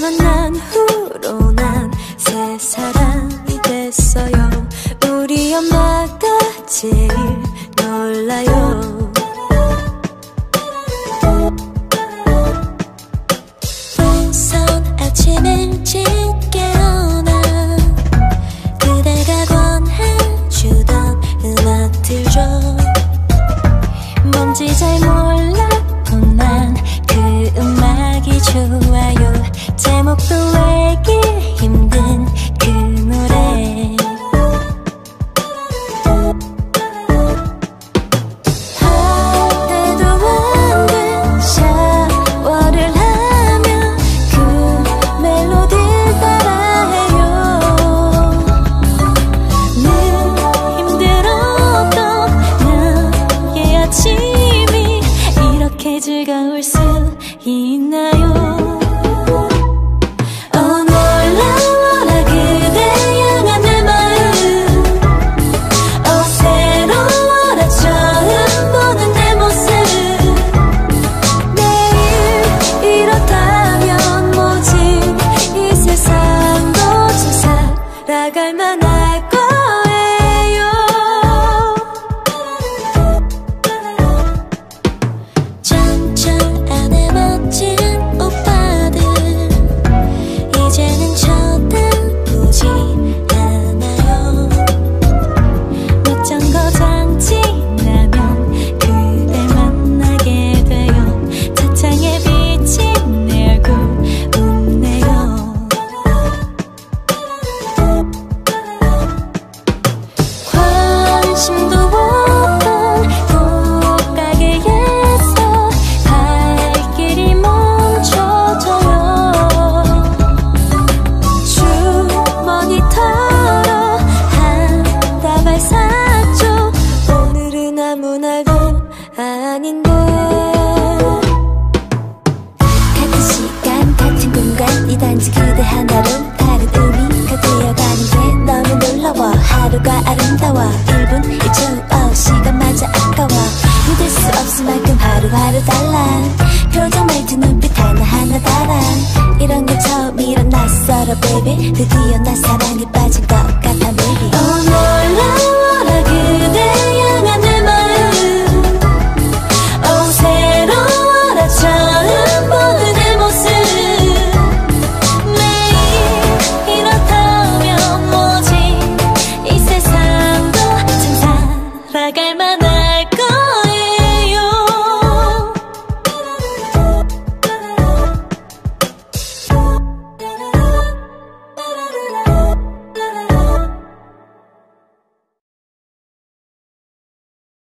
만난 후로 난 새 사람이 됐어요. 우리 엄마가 제일 놀라요. 우선 아침 일찍 깨어나 그대가 권해주던 음악들죠. 뭔지 잘 몰랐건만 그 음악이 좋아요. 제목도 알기 힘든 그 노래. 해도 안 샤워를 하며 그 멜로디를 따라해요. 늘 힘들었던 나의 아침이 이렇게 즐거울 수 있나요? 나갈 만할 거예요. 전철 안에 멋진 오빠들 이제는 쳐다보지 않아요. 몇천거 장지 나면 그댈 만나게 돼요. 차창에 비친 내 얼굴 웃네요. 관심도 없던 꽃가게에서 발길이 멈춰져요. 주머니 털어 한 다발 샀죠. 오늘은 아무 날도 아닌데. 같은 시간 같은 공간 이 단지 그대 하나로 다른 의미가 되어가는 게 너무 놀라워. 하루가 아름다워 1분 1초 시간마저 아까워. 믿을 수 없을 만큼 하루하루 달라. 표정 말투 눈빛 하나하나 달아. 이런 게 처음이란 낯설어 baby. 드디어 나 사랑에 빠진 것 같아.